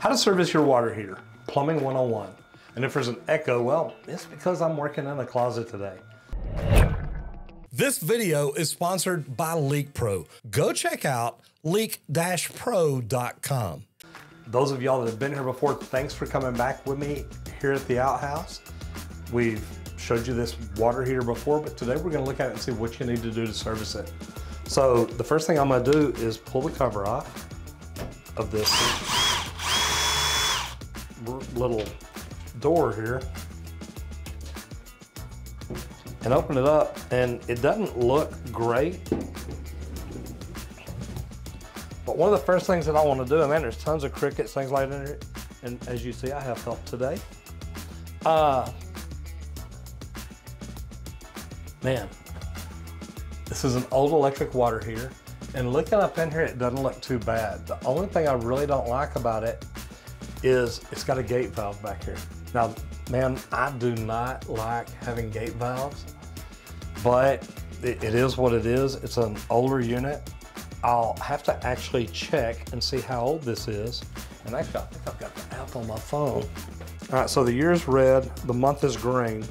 How to service your water heater, Plumbing 101. And if there's an echo, well, it's because I'm working in a closet today. This video is sponsored by Leak Pro. Go check out leak-pro.com. Those of y'all that have been here before, thanks for coming back with me here at the outhouse. We've showed you this water heater before, but today we're gonna look at it and see what you need to do to service it. So the first thing I'm gonna do is pull the cover off of this little door here and open it up, and it doesn't look great. But one of the first things that I want to do, and man, there's tons of crickets, things like that, and as you see, I have help today. Man, this is an old electric water heater, and looking up in here, it doesn't look too bad. The only thing I really don't like about it is it's got a gate valve back here. Now, man, I do not like having gate valves, but it is what it is. It's an older unit. I'll have to actually check and see how old this is. And actually, I think I've got the app on my phone. All right, so the year's red, the month is green.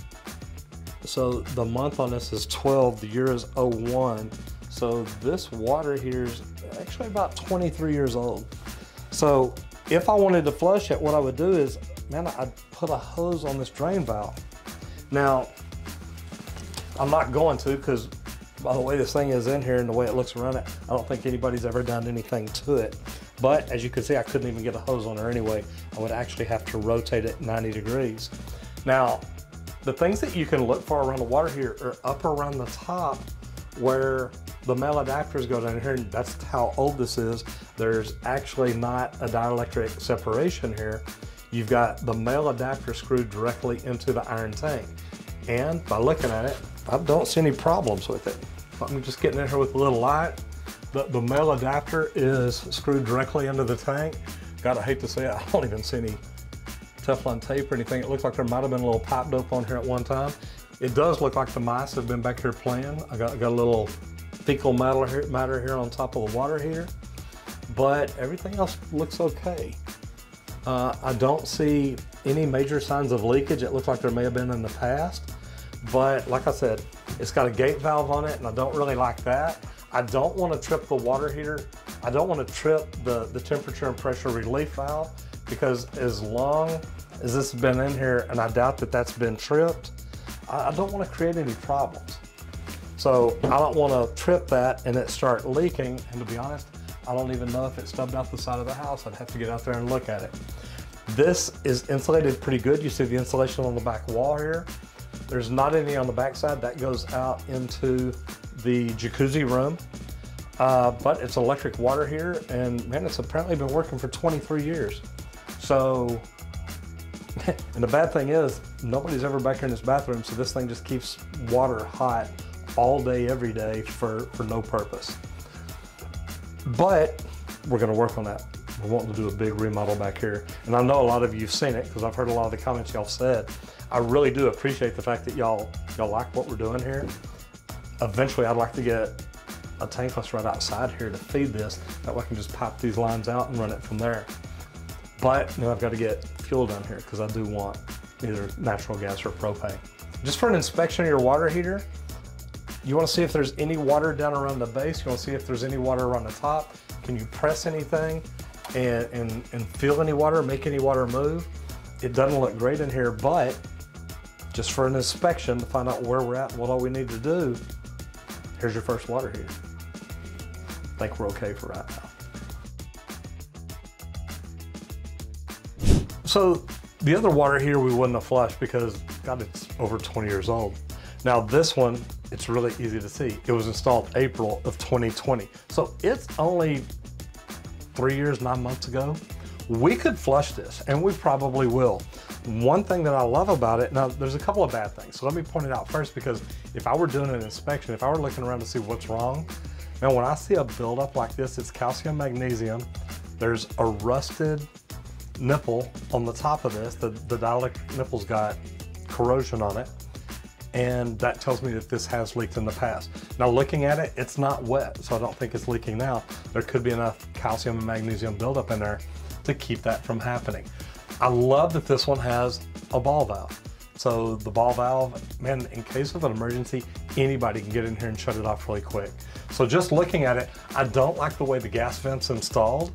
So the month on this is 12, the year is 01. So this water heater is actually about 23 years old. So if I wanted to flush it, what I would do is, man, I'd put a hose on this drain valve. Now, I'm not going to, because by the way this thing is in here and the way it looks around it, I don't think anybody's ever done anything to it. But as you can see, I couldn't even get a hose on there anyway. I would actually have to rotate it 90 degrees. Now, the things that you can look for around the water heater are up around the top where the male adapters go down here, and that's how old this is. There's actually not a dielectric separation here. You've got the male adapter screwed directly into the iron tank. And by looking at it, I don't see any problems with it. Let me just get in here with a little light. The male adapter is screwed directly into the tank. God, I hate to say it, I don't even see any Teflon tape or anything. It looks like there might have been a little pipe dope on here at one time. It does look like the mice have been back here playing. I got a little fecal matter here on top of the water heater, but everything else looks okay. I don't see any major signs of leakage. It looks like there may have been in the past, but like I said, it's got a gate valve on it, and I don't really like that. I don't want to trip the water heater. I don't want to trip the temperature and pressure relief valve, because as long as this has been in here, and I doubt that that's been tripped, I don't want to create any problems. So I don't want to trip that and it start leaking, and to be honest, I don't even know if it stubbed out the side of the house. I'd have to get out there and look at it. This is insulated pretty good. You see the insulation on the back wall here. There's not any on the back side. That goes out into the jacuzzi room. But it's an electric water heater, and man, it's apparently been working for 23 years. So, and the bad thing is, nobody's ever back here in this bathroom, so this thing just keeps water hot all day, every day for no purpose. But we're gonna work on that. We're wanting to do a big remodel back here. And I know a lot of you've seen it, because I've heard a lot of the comments y'all said. I really do appreciate the fact that y'all like what we're doing here. Eventually, I'd like to get a tankless right outside here to feed this. That way I can just pop these lines out and run it from there. But now I've got to get fuel down here, because I do want either natural gas or propane. Just for an inspection of your water heater, you want to see if there's any water down around the base. You want to see if there's any water around the top. Can you press anything and feel any water, make any water move? It doesn't look great in here, but just for an inspection to find out where we're at and what all we need to do, here's your first water heater. I think we're okay for right now. So the other water heater we wouldn't have flushed because, God, it's over 20 years old. Now this one, it's really easy to see. It was installed April of 2020. So it's only 3 years, 9 months ago. We could flush this, and we probably will. One thing that I love about it, now there's a couple of bad things. So let me point it out first, because if I were doing an inspection, if I were looking around to see what's wrong, now when I see a buildup like this, it's calcium magnesium. There's a rusted nipple on the top of this. The dielectric nipple's got corrosion on it, and that tells me that this has leaked in the past. Now looking at it, it's not wet, so I don't think it's leaking now. There could be enough calcium and magnesium buildup in there to keep that from happening. I love that this one has a ball valve. So the ball valve, man, in case of an emergency, anybody can get in here and shut it off really quick. So just looking at it, I don't like the way the gas vent's installed.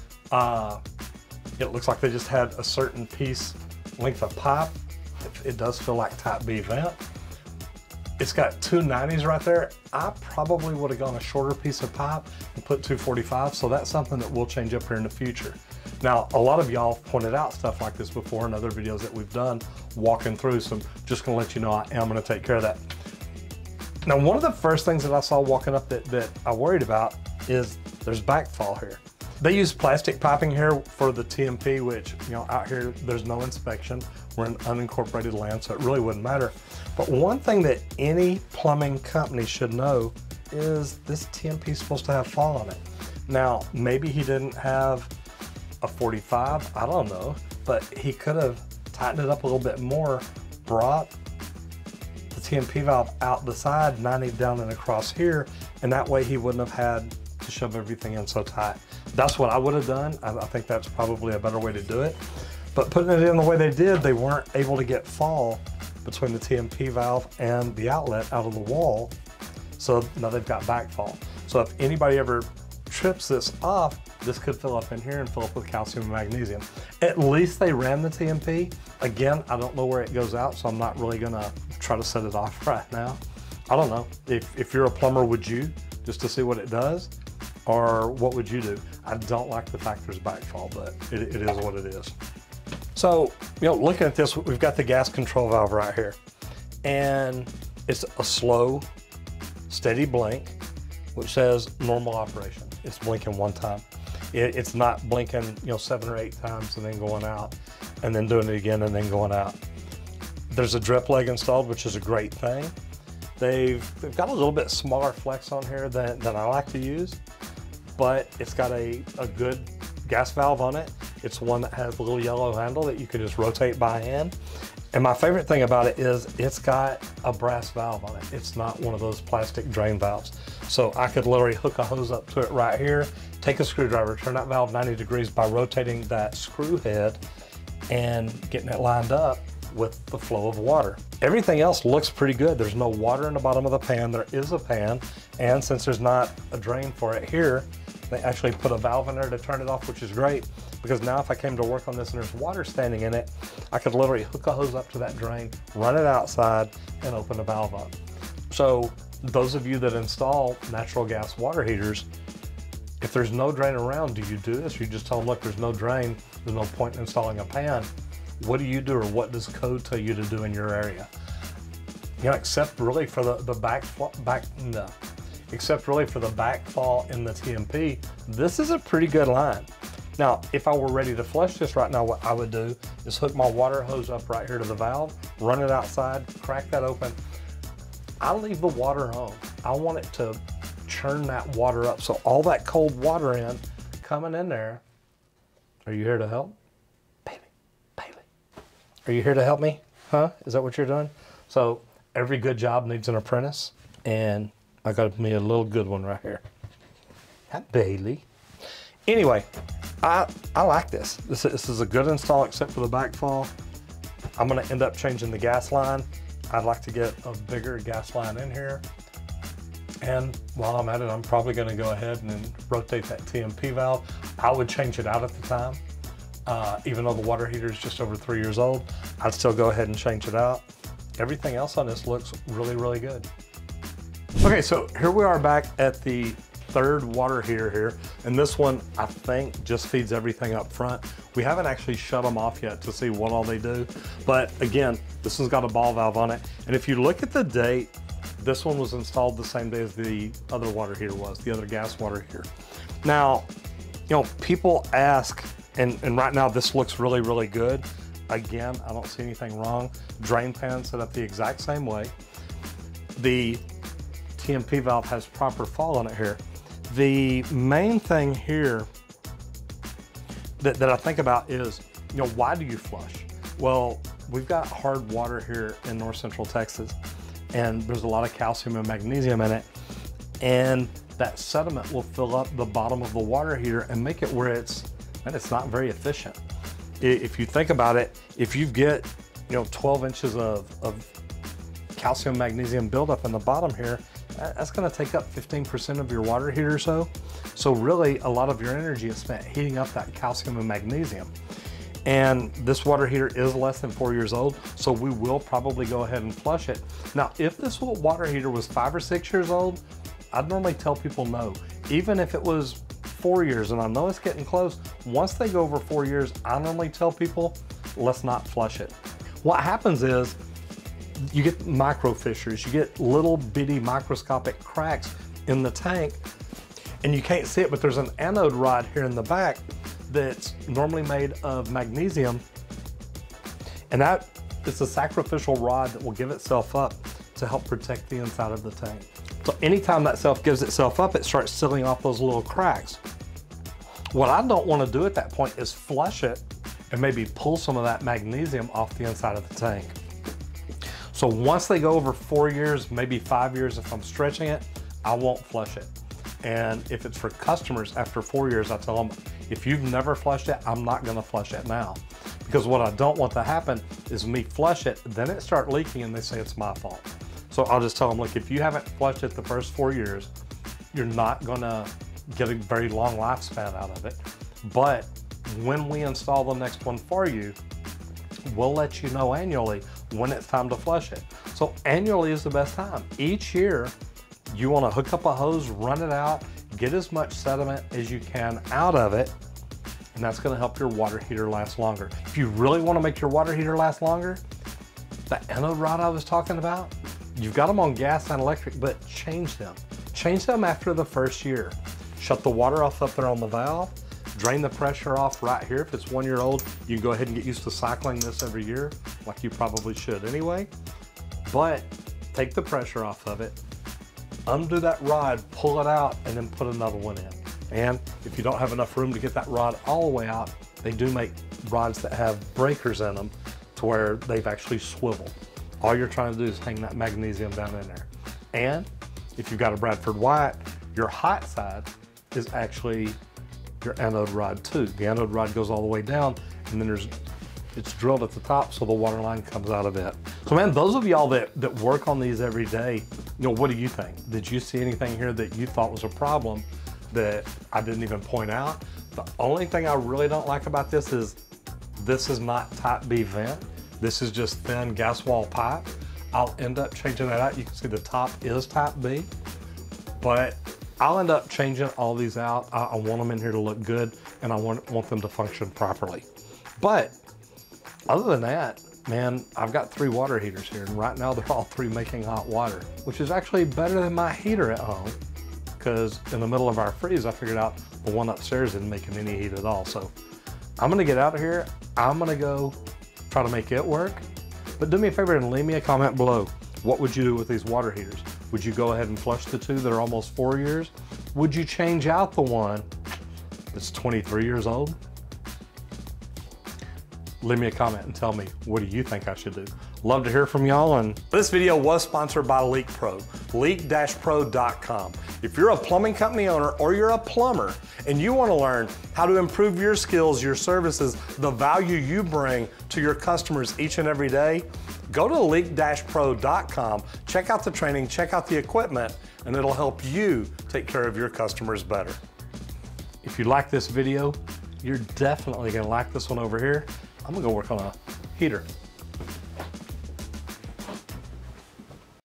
It looks like they just had a certain piece length of pipe. It does feel like type B vent. It's got two 90s right there. I probably would have gone a shorter piece of pipe and put 245, so that's something that we'll change up here in the future. Now, a lot of y'all pointed out stuff like this before in other videos that we've done walking through, so I'm just gonna let you know I am gonna take care of that. Now, one of the first things that I saw walking up that I worried about is there's backfall here. They use plastic piping here for the TMP, which, you know, out here, there's no inspection. We're in unincorporated land, so it really wouldn't matter. But one thing that any plumbing company should know is this TMP is supposed to have fall on it. Now, maybe he didn't have a 45, I don't know, but he could have tightened it up a little bit more, brought the TMP valve out the side, 90 down and across here, and that way he wouldn't have had to shove everything in so tight. That's what I would have done. I think that's probably a better way to do it. But putting it in the way they did, they weren't able to get fall between the TMP valve and the outlet out of the wall. So now they've got backfall. So if anybody ever trips this off, this could fill up in here and fill up with calcium and magnesium. At least they ran the TMP. Again, I don't know where it goes out, so I'm not really gonna try to set it off right now. I don't know. If you're a plumber, would you? Just to see what it does? Or what would you do? I don't like the fact there's backfall, but it is what it is. So, you know, looking at this, we've got the gas control valve right here. And it's a slow, steady blink, which says normal operation. It's blinking one time. It's not blinking, you know, 7 or 8 times and then going out, and then doing it again and then going out. There's a drip leg installed, which is a great thing. They've got a little bit smaller flex on here than I like to use, but it's got a good gas valve on it. It's one that has a little yellow handle that you can just rotate by hand. And my favorite thing about it is it's got a brass valve on it. It's not one of those plastic drain valves. So I could literally hook a hose up to it right here, take a screwdriver, turn that valve 90 degrees by rotating that screw head and getting it lined up with the flow of water. Everything else looks pretty good. There's no water in the bottom of the pan. There is a pan, and since there's not a drain for it here, they actually put a valve in there to turn it off, which is great, because now if I came to work on this and there's water standing in it, I could literally hook a hose up to that drain, run it outside, and open the valve up. So those of you that install natural gas water heaters, if there's no drain around, do you do this? You just tell them, look, there's no drain, there's no point in installing a pan. What do you do, or what does code tell you to do in your area? You know, except really for the backfall in the TMP, this is a pretty good line. Now, if I were ready to flush this right now, what I would do is hook my water hose up right here to the valve, run it outside, crack that open. I leave the water on. I want it to churn that water up. So all that cold water coming in there. Are you here to help? Are you here to help me? Huh? Is that what you're doing? So every good job needs an apprentice, and I got me a little good one right here. Hi, Bailey. Anyway, I like this. This is a good install except for the backfall. I'm gonna end up changing the gas line. I'd like to get a bigger gas line in here. And while I'm at it, I'm probably gonna go ahead and rotate that TMP valve. I would change it out at the time. Even though the water heater is just over 3 years old, I'd still go ahead and change it out. Everything else on this looks really, really good. Okay, so here we are back at the third water heater here, and this one I think just feeds everything up front. We haven't actually shut them off yet to see what all they do, but again, this one's got a ball valve on it, and if you look at the date, this one was installed the same day as the other water heater was, the other gas water heater. Now, you know, people ask, and right now this looks really, really good. Again, I don't see anything wrong. Drain pan set up the exact same way. The TMP valve has proper fall on it here. The main thing here that I think about is, you know, why do you flush? Well, we've got hard water here in north central Texas, and there's a lot of calcium and magnesium in it, and that sediment will fill up the bottom of the water heater and make it where it's and it's not very efficient. If you think about it, if you get 12 inches of calcium magnesium buildup in the bottom here, that's going to take up 15% of your water heater or so. So really a lot of your energy is spent heating up that calcium and magnesium. And this water heater is less than 4 years old, so we will probably go ahead and flush it. Now, if this water heater was 5 or 6 years old, I'd normally tell people no. Even if it was 4 years, and I know it's getting close, once they go over 4 years, I normally tell people, let's not flush it. What happens is, you get micro fissures, you get little bitty microscopic cracks in the tank, and you can't see it, but there's an anode rod here in the back that's normally made of magnesium, and that is a sacrificial rod that will give itself up to help protect the inside of the tank. So anytime that self gives itself up, it starts sealing off those little cracks. What I don't want to do at that point is flush it and maybe pull some of that magnesium off the inside of the tank. So once they go over 4 years, maybe 5 years if I'm stretching it, I won't flush it. And if it's for customers after 4 years, I tell them, if you've never flushed it, I'm not gonna flush it now. Because what I don't want to happen is me flush it, then it start leaking and they say it's my fault. So I'll just tell them, look, if you haven't flushed it the first 4 years, you're not gonna get a very long lifespan out of it. But when we install the next one for you, we'll let you know annually when it's time to flush it. So annually is the best time. Each year, you wanna hook up a hose, run it out, get as much sediment as you can out of it, and that's gonna help your water heater last longer. If you really wanna make your water heater last longer, the anode rod I was talking about, you've got them on gas and electric, but change them. Change them after the first year. Shut the water off up there on the valve, drain the pressure off right here. If it's 1 year old, you can go ahead and get used to cycling this every year, like you probably should anyway. But take the pressure off of it, undo that rod, pull it out, and then put another one in. And if you don't have enough room to get that rod all the way out, they do make rods that have breakers in them to where they've actually swiveled. All you're trying to do is hang that magnesium down in there. And if you've got a Bradford White, your hot side is actually your anode rod too. The anode rod goes all the way down, and then it's drilled at the top so the water line comes out of it. So man, those of y'all that work on these every day, what do you think? Did you see anything here that you thought was a problem that I didn't even point out? The only thing I really don't like about this is not type B vent. This is just thin gas wall pipe. I'll end up changing that out. You can see the top is type B, but I'll end up changing all these out. I want them in here to look good, and I want them to function properly. But other than that, man, I've got 3 water heaters here, and right now they're all 3 making hot water, which is actually better than my heater at home, because in the middle of our freeze, I figured out the one upstairs isn't making any heat at all. So I'm gonna get out of here. I'm gonna go try to make it work. But do me a favor and leave me a comment below. What would you do with these water heaters? Would you go ahead and flush the 2 that are almost 4 years? Would you change out the one that's 23 years old? Leave me a comment and tell me, what do you think I should do? Love to hear from y'all. And this video was sponsored by Leak Pro, leak-pro.com. If you're a plumbing company owner or you're a plumber and you want to learn how to improve your skills, your services, the value you bring to your customers each and every day, go to leak-pro.com, check out the training, check out the equipment, and it'll help you take care of your customers better. If you like this video, you're definitely gonna like this one over here. I'm gonna go work on a heater.